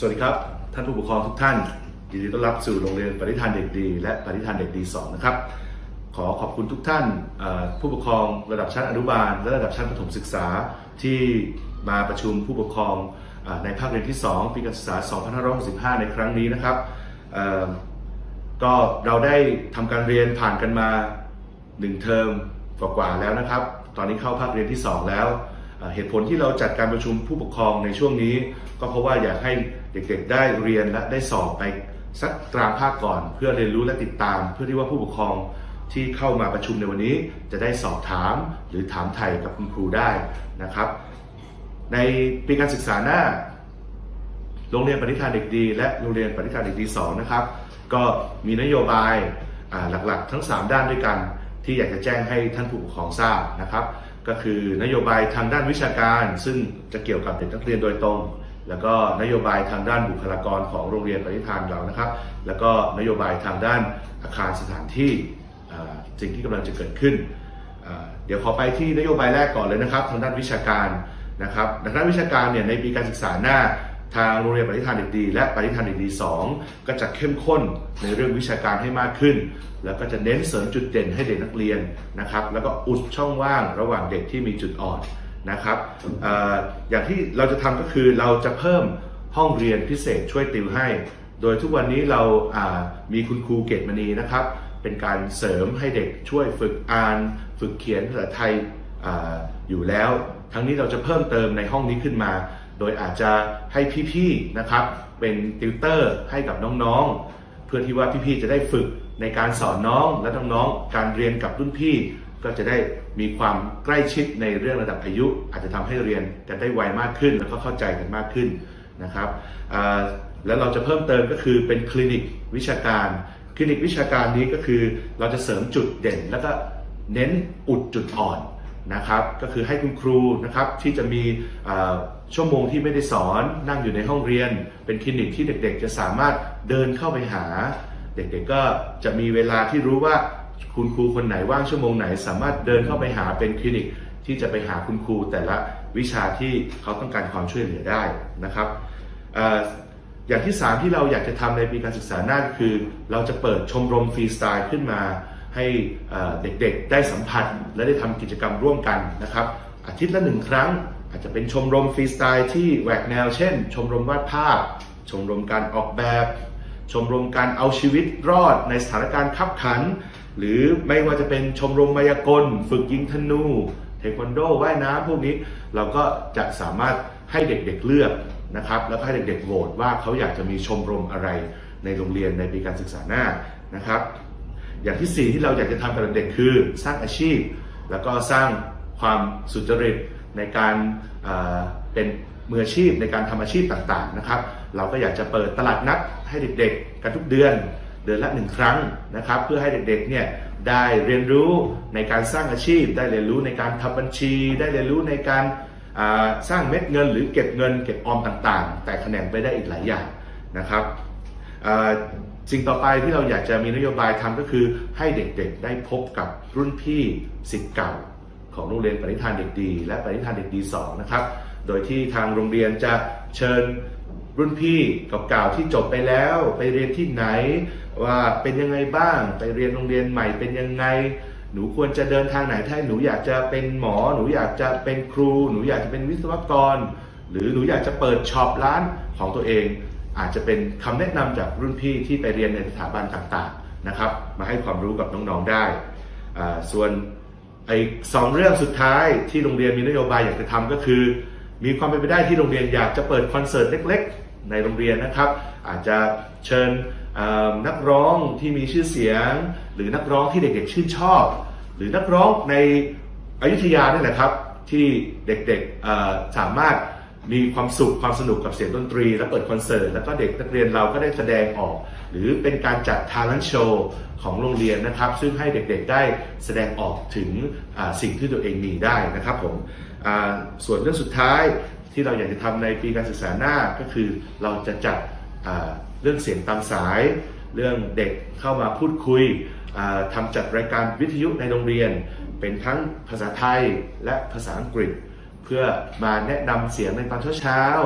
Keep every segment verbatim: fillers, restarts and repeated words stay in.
สวัสดีครับท่านผู้ปกครองทุกท่านยินดีต้อนรับสู่โรงเรียนปฏิฐานเด็กดีและปฏิฐานเด็กดีสองนะครับขอขอบคุณทุกท่านผู้ปกครองระดับชั้นอนุบาลและระดับชั้นประถมศึกษาที่มาประชุมผู้ปกครองในภาคเรียนที่สองปีการศึกษาสองพันห้าร้อยหกสิบห้าในครั้งนี้นะครับก็เราได้ทำการเรียนผ่านกันมาหนึ่งเทอมกว่าๆแล้วนะครับตอนนี้เข้าภาคเรียนที่สองแล้วเหตุผลที่เราจัดการประชุมผู้ปกครองในช่วงนี้ก็เพราะว่าอยากให้เด็กๆได้เรียนและได้สอบไปสักกลางภาคก่อนเพื่อเรียนรู้และติดตามเพื่อที่ว่าผู้ปกครองที่เข้ามาประชุมในวันนี้จะได้สอบถามหรือถามไถ่กับคุณครูได้นะครับในปีการศึกษาหน้าโรงเรียนปฏิฐานเด็กดีและโรงเรียนปฏิฐานเด็กดีสองนะครับก็มีนโยบายหลักๆทั้งสามด้านด้วยกันที่อยากจะแจ้งให้ท่านผู้ปกครองทราบนะครับก็คือนโยบายทางด้านวิชาการซึ่งจะเกี่ยวกับเด็กนักเรียนโดยตรงแล้วก็นโยบายทางด้านบุคลากรของโรงเรียนปฏิฐานเรานะครับแล้วก็นโยบายทางด้านอาคารสถานที่สิ่งที่กำลังจะเกิดขึ้นเดี๋ยวขอไปที่นโยบายแรกก่อนเลยนะครับทางด้านวิชาการนะครับทางด้านวิชาการเนี่ยในปีการศึกษาหน้าทางโรงเรียนปฏิฐานเด็กดีและปฏิฐานเด็กดีสองก็จะเข้มข้นในเรื่องวิชาการให้มากขึ้นแล้วก็จะเน้นเสริมจุดเด่นให้เด็กนักเรียนนะครับแล้วก็อุดช่องว่างระหว่างเด็กที่มีจุดอ่อนนะครับ อ, อย่างที่เราจะทำก็คือเราจะเพิ่มห้องเรียนพิเศษช่วยติวให้โดยทุกวันนี้เรามีคุณครูเกตมณีนะครับเป็นการเสริมให้เด็กช่วยฝึกอ่านฝึกเขียนภาษาไทย อ, อยู่แล้วทั้งนี้เราจะเพิ่มเติมในห้องนี้ขึ้นมาโดยอาจจะให้พี่ๆนะครับเป็นติวเตอร์ให้กับน้องๆเพื่อที่ว่าพี่ๆจะได้ฝึกในการสอนน้องและน้องๆการเรียนกับรุ่นพี่ก็จะได้มีความใกล้ชิดในเรื่องระดับอายุอาจจะทำให้เรียนกันได้ไวมากขึ้นแล้วก็เข้าใจกันมากขึ้นนะครับแล้วเราจะเพิ่มเติมก็คือเป็นคลินิกวิชาการคลินิกวิชาการนี้ก็คือเราจะเสริมจุดเด่นแล้วก็เน้นอุดจุดอ่อนนะครับก็คือให้คุณครูนะครับที่จะมีชั่วโมงที่ไม่ได้สอนนั่งอยู่ในห้องเรียนเป็นคลินิกที่เด็กๆจะสามารถเดินเข้าไปหาเด็กๆก็จะมีเวลาที่รู้ว่าคุณครูคนไหนว่างชั่วโมงไหนสามารถเดินเข้าไปหาเป็นคลินิกที่จะไปหาคุณครูแต่ละวิชาที่เขาต้องการความช่วยเหลือได้นะครับ อ, อย่างที่สามที่เราอยากจะทำในปีการศึกษาหน้าคือเราจะเปิดชมรมฟรีสไตล์ขึ้นมาให้เด็กๆได้สัมผัสและได้ทำกิจกรรมร่วมกันนะครับอาทิตย์ละหนึ่งครั้งอาจจะเป็นชมรมฟรีสไตล์ที่แหวกแนวเช่นชมรมวาดภาพชมรมการออกแบบชมรมการเอาชีวิตรอดในสถานการณ์ขับขันหรือไม่ว่าจะเป็นชมรมมายากลฝึกยิงธนูเทควันโดว่ายน้ำพวกนี้เราก็จะสามารถให้เด็กๆเลือกนะครับแล้วให้เด็กๆโหวตว่าเขาอยากจะมีชมรมอะไรในโรงเรียนในปีการศึกษาหน้านะครับอย่างที่สี่ที่เราอยากจะทำกับเด็กคือสร้างอาชีพแล้วก็สร้างความสุจริตในการเป็นมืออาชีพในการทำอาชีพต่างๆนะครับเราก็อยากจะเปิดตลาดนัดให้เด็กๆกันทุกเดือนเดือนละหนึ่งครั้งนะครับเพื่อให้เด็กๆเนี่ยได้เรียนรู้ในการสร้างอาชีพได้เรียนรู้ในการทำบัญชีได้เรียนรู้ในการสร้างเม็ดเงินหรือเก็บเงินเก็บออมต่างๆแต่แขนงไปได้อีกหลายอย่างนะครับสิ่งต่อไปที่เราอยากจะมีนโยบายทำก็คือให้เด็กๆได้พบกับรุ่นพี่ศิษย์เก่าของโรงเรียนปฏิฐานเด็กดีและปฏิฐานเด็กดีสองนะครับโดยที่ทางโรงเรียนจะเชิญรุ่นพี่เก่าๆที่จบไปแล้วไปเรียนที่ไหนว่าเป็นยังไงบ้างไปเรียนโรงเรียนใหม่เป็นยังไงหนูควรจะเดินทางไหนถ้าหนูอยากจะเป็นหมอหนูอยากจะเป็นครูหนูอยากจะเป็นวิศวกรหรือหนูอยากจะเปิดช็อปร้านของตัวเองอาจจะเป็นคำแนะนำจากรุ่นพี่ที่ไปเรียนในสถาบันต่างๆนะครับมาให้ความรู้กับน้องๆได้ส่วนไอ้สองเรื่องสุดท้ายที่โรงเรียนมีนโยบายอยากจะทำก็คือมีความเป็นไปได้ที่โรงเรียนอยากจะเปิดคอนเสิร์ตเล็กๆในโรงเรียนนะครับอาจจะเชิญนักร้องที่มีชื่อเสียงหรือนักร้องที่เด็กๆชื่นชอบหรือนักร้องในอยุธยาเนี่ยนะครับที่เด็กๆสามารถมีความสุขความสนุกกับเสียงดนตรีและเปิดคอนเสิร์ตแล้วก็เด็กนักเรียนเราก็ได้แสดงออกหรือเป็นการจัด talent show ของโรงเรียนนะครับซึ่งให้เด็กๆได้แสดงออกถึงสิ่งที่ตัวเองมีได้นะครับผมส่วนเรื่องสุดท้ายที่เราอยากจะทำในปีการศึกษาหน้าก็คือเราจะจัดเรื่องเสียงตามสายเรื่องเด็กเข้ามาพูดคุยทำจัดรายการวิทยุในโรงเรียนเป็นทั้งภาษาไทยและภาษาอังกฤษเพื่อมาแนะนำเสียงในตอนเช้าๆ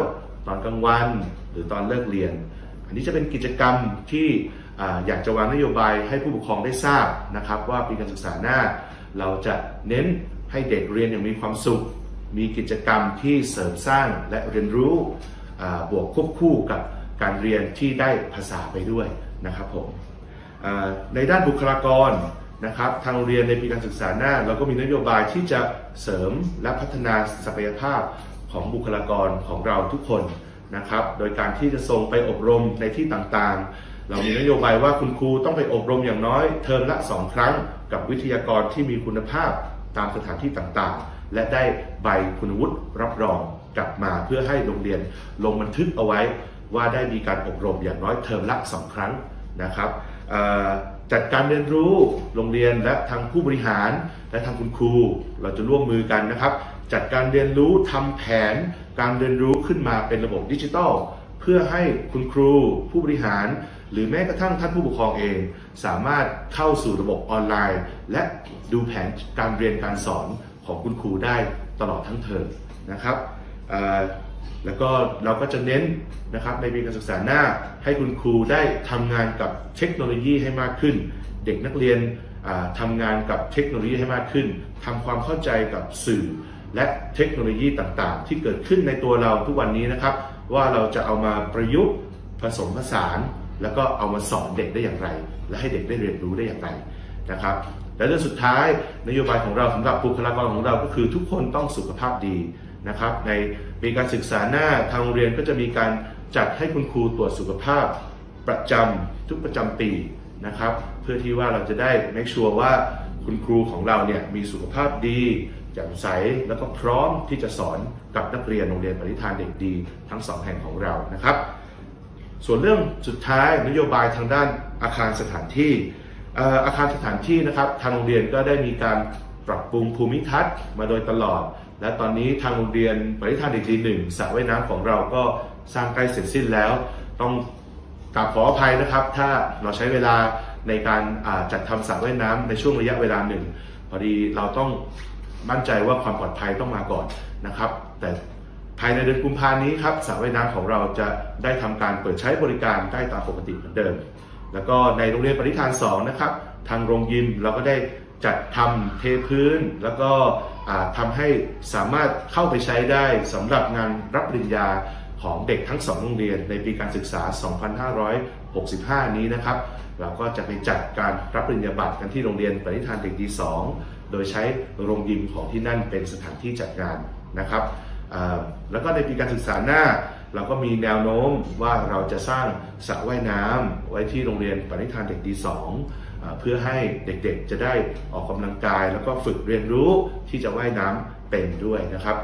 ตอนกลางวันหรือตอนเลิกเรียนอันนี้จะเป็นกิจกรรมที่อยากจะวางนโยบายให้ผู้ปกครองได้ทราบนะครับว่าปีการศึกษาหน้าเราจะเน้นให้เด็กเรียนอย่างมีความสุขมีกิจกรรมที่เสริมสร้างและเรียนรู้บวกควบคู่กับการเรียนที่ได้ภาษาไปด้วยนะครับผมในด้านบุคลากรนะครับทางโรงเรียนในปีการศึกษาหน้าเราก็มีนโยบายที่จะเสริมและพัฒนาศักยภาพของบุคลากรของเราทุกคนนะครับโดยการที่จะส่งไปอบรมในที่ต่างๆเรามีนโยบายว่าคุณครูต้องไปอบรมอย่างน้อยเทอมละสองครั้งกับวิทยากรที่มีคุณภาพตามสถานที่ต่างๆและได้ใบคุณวุฒิรับรองกลับมาเพื่อให้โรงเรียนลงบันทึกเอาไว้ว่าได้มีการอบรมอย่างน้อยเทอมละสองครั้งนะครับจัดการเรียนรู้โรงเรียนและทางผู้บริหารและทางคุณครูเราจะร่วมมือกันนะครับจัดการเรียนรู้ทำแผนการเรียนรู้ขึ้นมาเป็นระบบดิจิทัลเพื่อให้คุณครูผู้บริหารหรือแม้กระทั่งท่านผู้ปกครองเองสามารถเข้าสู่ระบบออนไลน์และดูแผนการเรียนการสอนของคุณครูได้ตลอดทั้งเทอมนะครับแล้วก็เราก็จะเน้นนะครับในปีการศึกษาหน้าให้คุณครูได้ทำงานกับเทคโนโลยีให้มากขึ้นเด็กนักเรียนทำงานกับเทคโนโลยีให้มากขึ้นทำความเข้าใจกับสื่อและเทคโนโลยีต่างๆที่เกิดขึ้นในตัวเราทุกวันนี้นะครับว่าเราจะเอามาประยุกต์ผสมผสานแล้วก็เอามาสอนเด็กได้อย่างไรและให้เด็กได้เรียนรู้ได้อย่างไรนะครับและเรื่องสุดท้ายนโยบายของเราสำหรับบุคลากรของเราก็คือทุกคนต้องสุขภาพดีนะครับในปีการศึกษาหน้าทางโรงเรียนก็จะมีการจัดให้คุณครูตรวจสุขภาพประจำทุกประจำปีนะครับเพื่อที่ว่าเราจะได้ make sure ว่าคุณครูของเราเนี่ยมีสุขภาพดีแจ่มใสแล้วก็พร้อมที่จะสอนกับนักเรียนโรงเรียนปณิธานเด็กดีทั้งสองแห่งของเรานะครับส่วนเรื่องสุดท้ายนโยบายทางด้านอาคารสถานที่อาคารสถานที่นะครับทางโรงเรียนก็ได้มีการปรับปรุงภูมิทัศน์มาโดยตลอดและตอนนี้ทางโรงเรียนปณิธานเด็กดีหนึ่งสระว่ายน้ำของเราก็สร้างใกล้เสร็จสิ้นแล้วต้องกราบขออภัยนะครับถ้าเราใช้เวลาในการจัดทำสระว่ายน้ำในช่วงระยะเวลาหนึ่งพอดีเราต้องมั่นใจว่าความปลอดภัยต้องมาก่อนนะครับแต่ภายในเดือนกุมภาพันธ์นี้ครับสระว่ายน้ำของเราจะได้ทำการเปิดใช้บริการได้ตามปกติเหมือนเดิมแล้วก็ในโรงเรียนปณิธานสองนะครับทางโรงยิมเราก็ได้จัดทำเทพื้นแล้วก็ทำให้สามารถเข้าไปใช้ได้สำหรับงานรับปริญญาของเด็กทั้งสองโรงเรียนในปีการศึกษา สองพันห้าร้อยหกสิบห้า นี้นะครับเราก็จะไปจัดการรับปริญญาบัตรกันที่โรงเรียนปณิธานเด็กดีสองโดยใช้โรงยิมของที่นั่นเป็นสถานที่จัดงานนะครับแล้วก็ในปีการศึกษาหน้าเราก็มีแนวโน้มว่าเราจะสร้างสระว่ายน้ำไว้ที่โรงเรียนปณิธานเด็กดีสองเพื่อให้เด็กๆจะได้ออกกำลังกายแล้วก็ฝึกเรียนรู้ที่จะว่ายน้ำเป็นด้วยนะครับ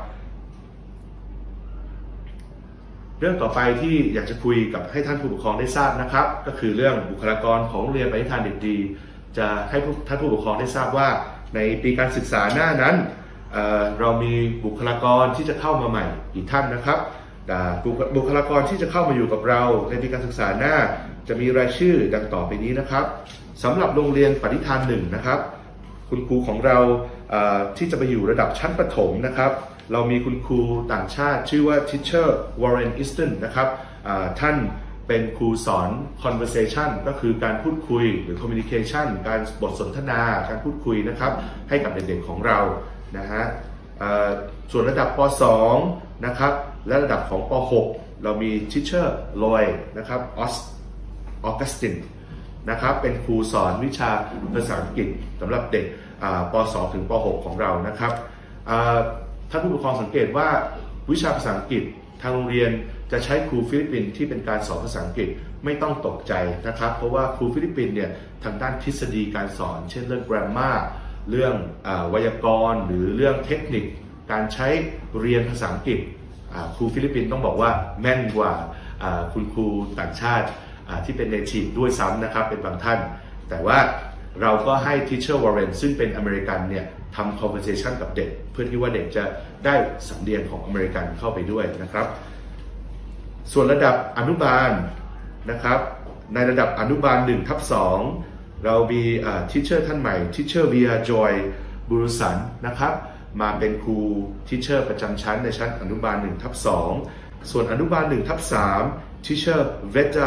เรื่องต่อไปที่อยากจะคุยกับให้ท่านผู้ปกครองได้ทราบนะครับก็คือเรื่องบุคลากรของโรงเรียนปณิธานเด็กดีจะให้ท่านผู้ปกครองได้ทราบว่าในปีการศึกษาหน้านั้น เ, เรามีบุคลากรที่จะเข้ามาใหม่อีกท่านนะครับบุคลากรที่จะเข้ามาอยู่กับเราในปีการศึกษาหน้าจะมีรายชื่อดังต่อไปนี้นะครับสำหรับโรงเรียนปณิธานหนึ่งนะครับคุณครูของเราที่จะไปอยู่ระดับชั้นประถมนะครับเรามีคุณครูต่างชาติชื่อว่า Teacher Warren Easton นะครับท่านเป็นครูสอน conversation ก็คือการพูดคุยหรือ communication การบทสนทนาการพูดคุยนะครับให้กับเด็กๆของเรานะฮะส่วนระดับป สอง นะครับและระดับของป หก เรามี Teacher Loy นะครับ Augustine นะครับเป็นครูสอนวิชาภาษาอังกฤษสำหรับเด็กป สอง ถึงป หก ของเรานะครับท่านผู้ปกครองสังเกตว่าวิชาภาษาอังกฤษทางโรงเรียนจะใช้ครูฟิลิปปินส์ที่เป็นการสอนภาษาอังกฤษไม่ต้องตกใจนะครับเพราะว่าครูฟิลิปปินส์เนี่ยทางด้านทฤษฎีการสอนเช่นเรื่อง grammar เรื่องไวยากรณ์หรือเรื่องเทคนิคการใช้เรียนภาษาอังกฤษครูฟิลิปปินส์ต้องบอกว่าแม่นกว่าคุณครูต่างชาติที่เป็น native ด้วยซ้ำนะครับเป็นบางท่านแต่ว่าเราก็ให้ Teacher Warren ซึ่งเป็นอเมริกันเนี่ยทำ conversation กับเด็กเพื่อที่ว่าเด็กจะได้สำเนียงของอเมริกันเข้าไปด้วยนะครับส่วนระดับอนุบาลนะครับในระดับอนุบาล หนึ่งทับสอง เรามี Teacher ท่านใหม่ Teacher Via Joy บุรุสันนะครับมาเป็นครู Teacher ประจำชั้นในชั้นอนุบาล หนึ่งทับสองส่วนอนุบาลหนึ่งทับสาม Teacher Veda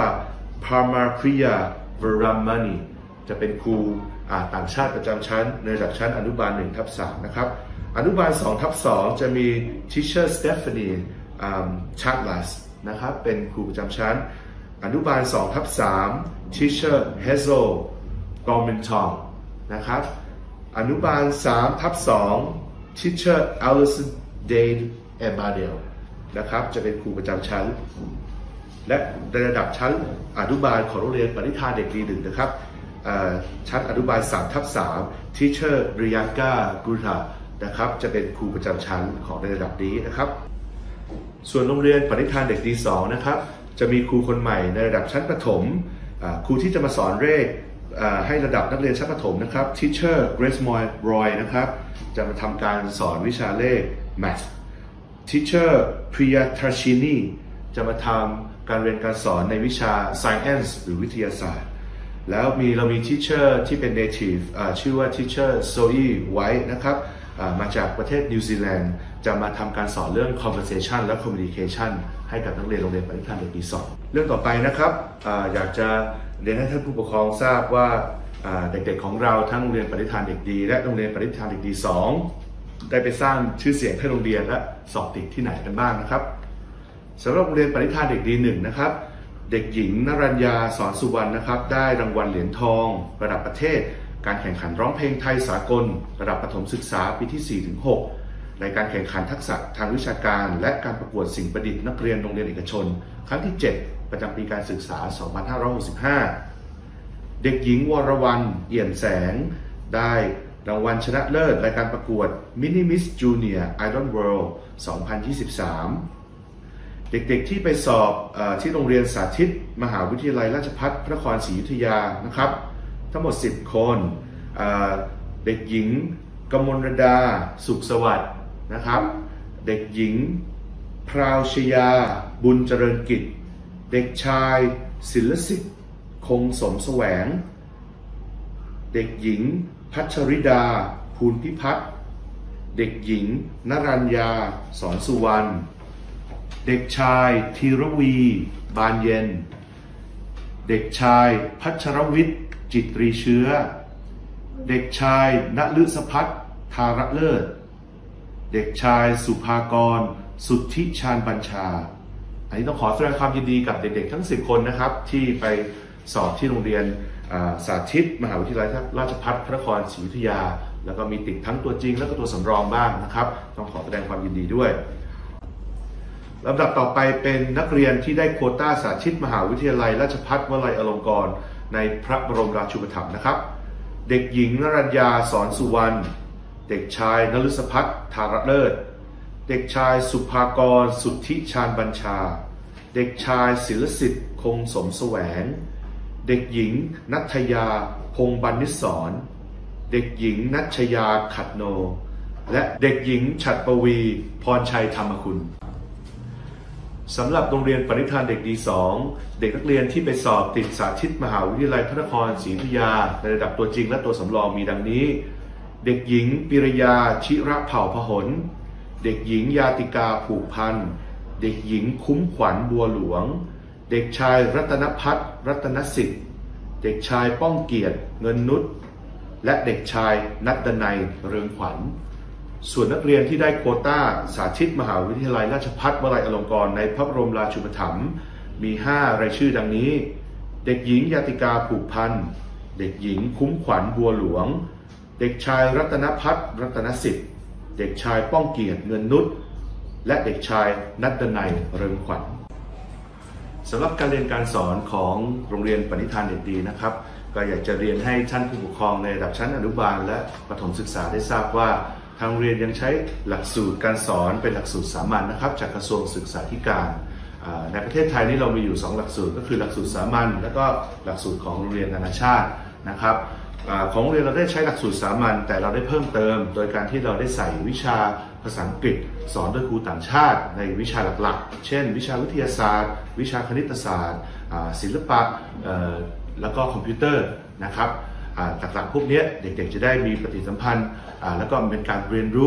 Parmakriya Varamani จะเป็นครูต่างชาติประจำชั้นในระดับชั้นอนุบาลหนึ่งทับสามนะครับอนุบาลสองทับสองจะมี Teacher Stephanie Chaklas นะครับเป็นครูประจำชั้นอนุบาลสองทับสาม Teacher Hazel Gormington นะครับอนุบาลสามทับสอง Teacher Alison Dade Ebadel นะครับจะเป็นครูประจำชั้นและในระดับชั้นอนุบาลของโรงเรียนปณิธานเด็กดีหนึ่งนะครับชั้นอนุบาลสามทับสาม Teacher Riyanka Gurta นะครับจะเป็นครูประจำชั้นของในระดับนี้นะครับส่วนโรงเรียนปณิธานเด็กดีสองนะครับจะมีครูคนใหม่ในระดับชั้นประถมครูที่จะมาสอนเลขให้ระดับนักเรียนชั้นประถมนะครับ Teacher Grace Moy Roy นะครับจะมาทำการสอนวิชาเลข Math Teacher Priya Tarshini จะมาทำการเรียนการสอนในวิชา Science หรือวิทยาศาสตร์แล้วมีเรามี Teacher ที่เป็น Native ชื่อว่า Teacher Zoe White นะครับมาจากประเทศนิวซีแลนด์จะมาทำการสอนเรื่อง conversation และ communication ให้กับนักเรียนโรงเรียนปณิธานเด็กดีสองเรื่องต่อไปนะครับ อ, อยากจะเรียนให้ท่านผู้ปกครองทราบว่าเด็กๆของเราทั้งโรงเรียนปณิธานเด็กดีและโรงเรียนปณิธานเด็กดีสองได้ไปสร้างชื่อเสียงให้โรงเรียนและสอบติดที่ไหนกันบ้างนะครับสำหรับโรงเรียนปณิธานเด็กดีหนึ่งนะครับเด็กหญิงนรัญญาสอนสุวรรณนะครับได้รางวัลเหรียญทองระดับประเทศการแข่งขันร้องเพลงไทยสากลระดับประถมศึกษาปีที่ สี่ถึงหก ในการแข่งขันทักษะทางวิชาการและการประกวดสิ่งประดิษฐ์นักเรียนโรงเรียนเอกชนครั้งที่ เจ็ด ประจำปีการศึกษา สองพันห้าร้อยหกสิบห้า เด็กหญิงวรวรรณเอี่ยมแสงได้รางวัลชนะเลิศรายการประกวด Mini Miss Junior Idol World สองพันยี่สิบสาม เด็กๆที่ไปสอบอที่โรงเรียนสาธิตมหาวิทยาลัยราชภัฏพระนครศรีอยุธยานะครับทั้งหมดสิบคนเด็กหญิงกมลดาสุขสวัสดิ์นะครับเด็กหญิงพราวชยาบุญเจริญกิจเด็กชายศิลสิทธิ์คงสมแสวงเด็กหญิงพัชริดาภูลพิพัฒน์เด็กหญิงนรัญญาสอนสุวรรณเด็กชายธีรวีบานเย็นเด็กชายพัชรวิทย์จิตรีเชื้อเด็กชายณฤสภัทรธารเลิศเด็กชายสุภากรสุทธิชาญบัญชาอันนี้ต้องขอแสดงความยินดีกับเด็กๆทั้งสิบคนนะครับที่ไปสอบที่โรงเรียนสาธิตมหาวิทยาลัยราชภัฏพระนครศรีอยุธยาแล้วก็มีติดทั้งตัวจริงและก็ตัวสำรองบ้างนะครับต้องขอแสดงความยินดีด้วยลำดับต่อไปเป็นนักเรียนที่ได้โควต้าสาธิตมหาวิทยาลัยราชภัฏวลัยอลงกรณ์ในพระบรมราชูปถัมภ์นะครับเด็กหญิงนรัญญาสอนสุวรรณเด็กชายนฤสภัทรธารเลิศเด็กชายสุภากรสุทธิชาญบัญชาเด็กชายศิลสิทธิ์คงสมแสวงเด็กหญิงณัฐยาพงษ์บรรณิศรเด็กหญิงณัชยาขัดโนและเด็กหญิงฉัตรปวีพรชัยธรรมคุณสำหรับโรงเรียนปณิธานเด็กดีสองเด็กนักเรียนที่ไปสอบติดสาธิตมหาวิทยาลัยพระนครศรีอยุธยาในระดับตัวจริงและตัวสำรองมีดังนี้เด็กหญิงปิรยาชิระเผ่าพหลเด็กหญิงยาติกาผูกพันเด็กหญิงคุ้มขวัญบัวหลวงเด็กชายรัตนพัฒน์รัตนสิทธิ์เด็กชายป้องเกียรติเงินนุชและเด็กชายนัดดนัยเรืองขวัญส่วนนักเรียนที่ได้โควต้าสาธิตมหาวิทยาลัยราชภัฏวลัยอลงกรณ์ในพระบรมราชูปถัมภ์มีห้ารายชื่อดังนี้เด็กหญิงยาติกาผูกพันเด็กหญิงคุ้มขวัญบัวหลวงเด็กชายรัตนพัฒน์รัตนสิทธิ์เด็กชายป้องเกียรติเงินนุชและเด็กชายนัดดนัยเรืองขวัญสำหรับการเรียนการสอนของโรงเรียนปณิธานเด็กดีนะครับก็อยากจะเรียนให้ท่านผู้ปกครองในระดับชั้นอนุบาลและประถมศึกษาได้ทราบว่าทางโรงเรียนยังใช้หลักสูตรการสอนเป็นหลักสูตรสามัญนะครับจากกระทรวงศึกษาธิการในประเทศไทยนี่เรามีอยู่สองหลักสูตรก็คือหลักสูตรสามัญและก็หลักสูตรของโรงเรียนนานาชาตินะครับของโรงเรียนเราได้ใช้หลักสูตรสามัญแต่เราได้เพิ่มเติมโดยการที่เราได้ใส่วิชาภาษาอังกฤษสอนโดยครูต่างชาติในวิชาหลักๆเช่นวิชาวิทยาศาสตร์วิชาคณิตศาสตร์ศิลปะแล้วก็คอมพิวเตอร์นะครับหลักๆพวกนี้เด็กๆจะได้มีปฏิสัมพันธ์แล้วก็เป็นการเรียนรู้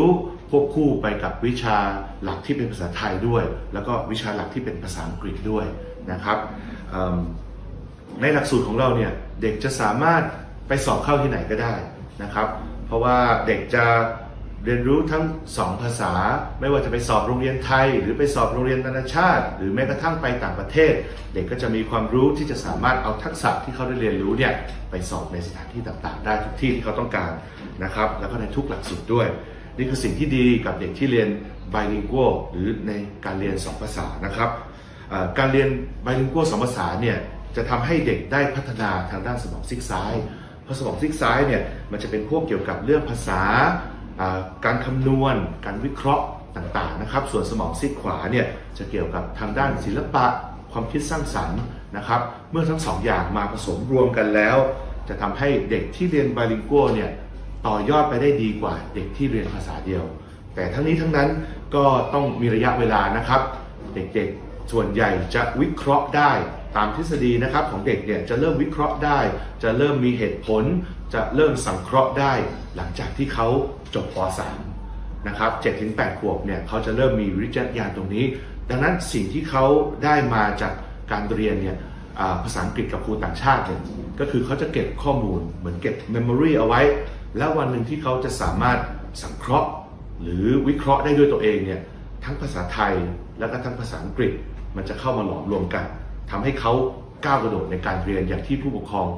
ควบคู่ไปกับวิชาหลักที่เป็นภาษาไทยด้วยแล้วก็วิชาหลักที่เป็นภาษาอังกฤษด้วยนะครับในหลักสูตรของเราเนี่ยเด็กจะสามารถไปสอบเข้าที่ไหนก็ได้นะครับเพราะว่าเด็กจะเรียนรู้ทั้งสองภาษาไม่ว่าจะไปสอบโรงเรียนไทยหรือไปสอบโรงเรียนนานาชาติหรือแม้กระทั่งไปต่างประเทศเด็กก็จะมีความรู้ที่จะสามารถเอาทักษะที่เขาได้เรียนรู้เนี่ยไปสอบในสถานที่ต่างๆได้ทุกที่ที่เขาต้องการนะครับแล้วก็ในทุกหลักสูตรด้วยนี่คือสิ่งที่ดีกับเด็กที่เรียน bilingual หรือในการเรียนสองภาษานะครับการเรียน bilingual สองภาษาเนี่ยจะทำให้เด็กได้พัฒนาทางด้านสมองซีกซ้ายเพราะสมองซีกซ้ายเนี่ยมันจะเป็นพวกเกี่ยวกับเรื่องภาษาการคำนวณการวิเคราะห์ต่างๆนะครับส่วนสมองซีกขวาเนี่ยจะเกี่ยวกับทางด้านศิลปะความคิดสร้างสรรค์นะครับเมื่อทั้งสองอย่างมาผสมรวมกันแล้วจะทำให้เด็กที่เรียน bilingual เนี่ยต่อยอดไปได้ดีกว่าเด็กที่เรียนภาษาเดียวแต่ทั้งนี้ทั้งนั้นก็ต้องมีระยะเวลานะครับเด็กๆส่วนใหญ่จะวิเคราะห์ได้ตามทฤษฎีนะครับของเด็กเนี่ยจะเริ่มวิเคราะห์ได้จะเริ่มมีเหตุผลจะเริ่มสังเคราะห์ได้หลังจากที่เขาจบป สาม นะครับ เจ็ดถึงแปด ขวบเนี่ยเขาจะเริ่มมีวิจารณญาณตรงนี้ดังนั้นสิ่งที่เขาได้มาจากการเรียนเนี่ยภาษาอังกฤษกับครูต่างชาติเนี่ยก็คือเขาจะเก็บข้อมูลเหมือนเก็บ memory เอาไว้แล้ววันหนึ่งที่เขาจะสามารถสังเคราะห์หรือวิเคราะห์ได้ด้วยตัวเองเนี่ยทั้งภาษาไทยและก็ทั้งภาษาอังกฤษมันจะเข้ามาหลอมรวมกันทำให้เขาก้าวกระโดดในการเรียนอย่างที่ผู้ปกครอง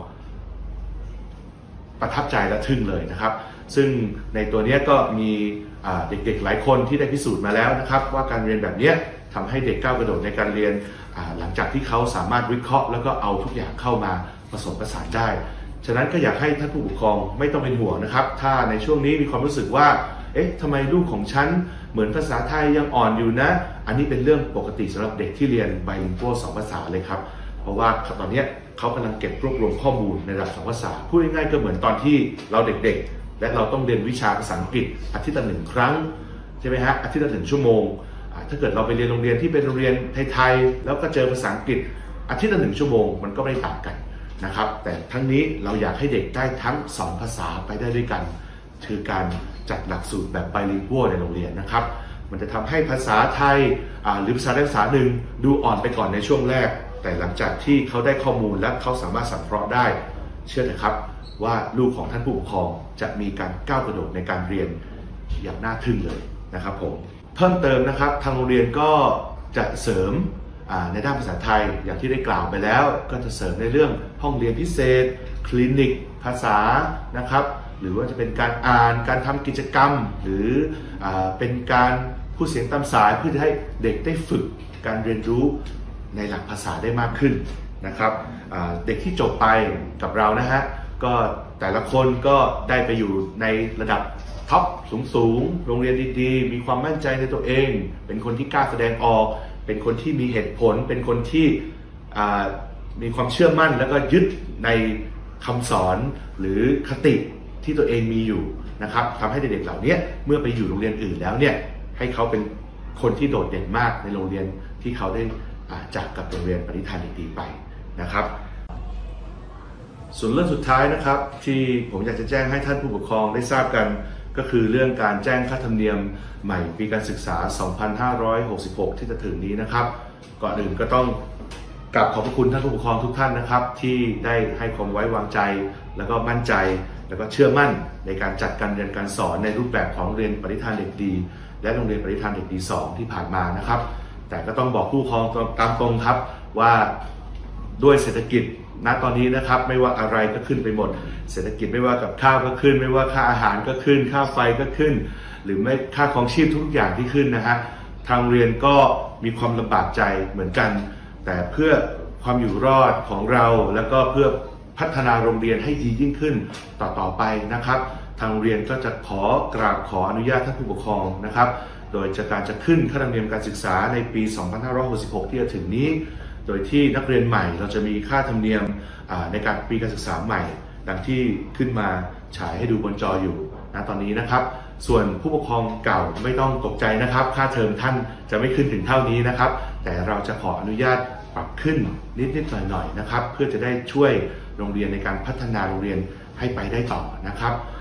ประทับใจและทึ่งเลยนะครับซึ่งในตัวนี้ก็มีเด็กๆหลายคนที่ได้พิสูจน์มาแล้วนะครับว่าการเรียนแบบนี้ทำให้เด็กก้าวกระโดดในการเรียนหลังจากที่เขาสามารถวิเคราะห์แล้วก็เอาทุกอย่างเข้ามาผสมผสานได้ฉะนั้นก็อยากให้ท่านผู้ปกครองไม่ต้องเป็นห่วงนะครับถ้าในช่วงนี้มีความรู้สึกว่าเอ๊ะทำไมลูกของฉันเหมือนภาษาไทยยังอ่อนอยู่นะอันนี้เป็นเรื่องปกติสำหรับเด็กที่เรียน bilingual สองภาษาเลยครับเพราะว่าตอนนี้เขากำลังเก็บรวบรวมข้อมูลในระดับสองภาษาพูดง่ายๆก็เหมือนตอนที่เราเด็กๆและเราต้องเรียนวิชาภาษาอังกฤษอาทิตย์ละหนึ่งครั้งใช่ไหมฮะอาทิตย์ละหนึ่งชั่วโมงถ้าเกิดเราไปเรียนโรงเรียนที่เป็นโรงเรียนไทยๆแล้วก็เจอภาษาอังกฤษอาทิตย์ละหนึ่งชั่วโมงมันก็ไม่ต่างกันนะครับแต่ทั้งนี้เราอยากให้เด็กได้ทั้งสองภาษาไปได้ด้วยกันคือการจัดหลักสูตรแบบ bilingual ในโรงเรียนนะครับมันจะทำให้ภาษาไทยหรือภาษาใดภาษาหนึ่งดูอ่อนไปก่อนในช่วงแรกแต่หลังจากที่เขาได้ข้อมูลและเขาสามารถสังเคราะห์ได้เชื่อเถอะครับว่าลูกของท่านผู้ปกครองจะมีการก้าวกระโดดในการเรียนอย่างน่าทึ่งเลยนะครับผมเพิ่มเติมนะครับทางโรงเรียนก็จะเสริมในด้านภาษาไทยอย่างที่ได้กล่าวไปแล้วก็จะเสริมในเรื่องห้องเรียนพิเศษคลินิกภาษานะครับหรือว่าจะเป็นการอ่านการทำกิจกรรมหรือเป็นการพูดเสียงตามสายเพื่อจะให้เด็กได้ฝึกการเรียนรู้ในหลักภาษาได้มากขึ้นนะครับเด็กที่จบไปกับเรานะฮะก็แต่ละคนก็ได้ไปอยู่ในระดับท็อปสูงๆโรงเรียนดีๆมีความมั่นใจในตัวเองเป็นคนที่กล้าแสดงออกเป็นคนที่มีเหตุผลเป็นคนที่มีความเชื่อมั่นแล้วก็ยึดในคำสอนหรือคติที่ตัวเองมีอยู่นะครับทำให้เด็กๆเหล่านี้เมื่อไปอยู่โรงเรียนอื่นแล้วเนี่ยให้เขาเป็นคนที่โดดเด่นมากในโรงเรียนที่เขาได้จากกับโรงเรียนปณิธานเด็กดีไปนะครับส่วนเรื่องสุดท้ายนะครับที่ผมอยากจะแจ้งให้ท่านผู้ปกครองได้ทราบกันก็คือเรื่องการแจ้งค่าธรรมเนียมใหม่ปีการศึกษา สองพันห้าร้อยหกสิบหก ที่จะถึงนี้นะครับก่อนอื่นก็ต้องกราบขอบพระคุณท่านผู้ปกครองทุกท่านนะครับที่ได้ให้ความไว้วางใจแล้วก็มั่นใจแล้วก็เชื่อมั่นในการจัดการเรียนการสอนในรูปแบบของโรงเรียนปณิธานเด็กดีและโรงเรียนปณิธานเด็กดีสองที่ผ่านมานะครับแต่ก็ต้องบอกผู้ปกครองตามตรงครับว่าด้วยเศรษฐกิจณตอนนี้นะครับไม่ว่าอะไรก็ขึ้นไปหมดเศรษฐกิจไม่ว่ากับข้าวก็ขึ้นไม่ว่าค่าอาหารก็ขึ้นค่าไฟก็ขึ้นหรือไม่ค่าครองชีพทุกอย่างที่ขึ้นนะฮะทางเรียนก็มีความลำบากใจเหมือนกันแต่เพื่อความอยู่รอดของเราแล้วก็เพื่อพัฒนาโรงเรียนให้ดียิ่งขึ้นต่อๆไปนะครับทางโรงเรียนก็จะขอกราบขออนุญาตท่านผู้ปกครองนะครับโดยจากการจะขึ้นค่าธรรมเนียมการศึกษาในปี สองพันห้าร้อยหกสิบหก ที่จะถึงนี้โดยที่นักเรียนใหม่เราจะมีค่าธรรมเนียมในการปีการศึกษาใหม่ดังที่ขึ้นมาฉายให้ดูบนจออยู่ณตอนนี้นะครับส่วนผู้ปกครองเก่าไม่ต้องตกใจนะครับค่าเทอมท่านจะไม่ขึ้นถึงเท่านี้นะครับแต่เราจะขออนุญาตปรับขึ้นนิดๆหน่อยๆนะครับเพื่อจะได้ช่วยโรงเรียนในการพัฒนาโรงเรียนให้ไปได้ต่อนะครับ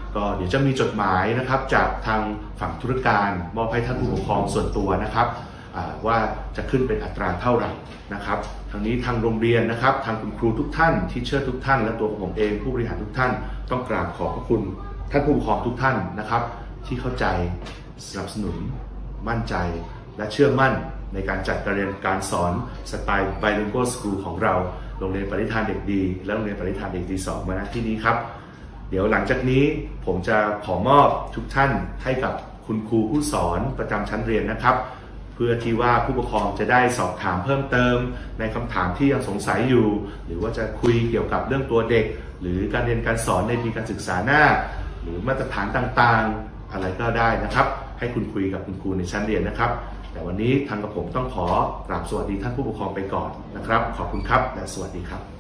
ก็เดี๋ยวจะมีจดหมายนะครับจากทางฝั่งธุรการมอบให้ท่านผู้ปกครองส่วนตัวนะครับว่าจะขึ้นเป็นอัตราเท่าไหร่นะครับทางนี้ทางโรงเรียนนะครับทางคุณครูทุกท่านทีเชอร์ทุกท่านและตัวผมเองผู้บริหารทุกท่านต้องกราบขอบพระคุณท่านผู้ปกครองทุกท่านนะครับที่เข้าใจสนับสนุนมั่นใจและเชื่อมั่นในการจัดการเรียนการสอนสไตล์ Bilingual School ของเราโรงเรียนปริธานเด็กดีและโรงเรียนปริธานเด็กดีสองมาณที่นี้ครับเดี๋ยวหลังจากนี้ผมจะขอมอบทุกท่านให้กับคุณครูผู้สอนประจำชั้นเรียนนะครับเพื่อที่ว่าผู้ปกครองจะได้สอบถามเพิ่มเติมในคำถามที่ยังสงสัยอยู่หรือว่าจะคุยเกี่ยวกับเรื่องตัวเด็กหรือการเรียนการสอนในปีการศึกษาหน้าหรือมาตรฐานต่างๆอะไรก็ได้นะครับให้คุณคุยกับคุณครูในชั้นเรียนนะครับแต่วันนี้ทางกับผมต้องขอกราบสวัสดีท่านผู้ปกครองไปก่อนนะครับขอบคุณครับและสวัสดีครับ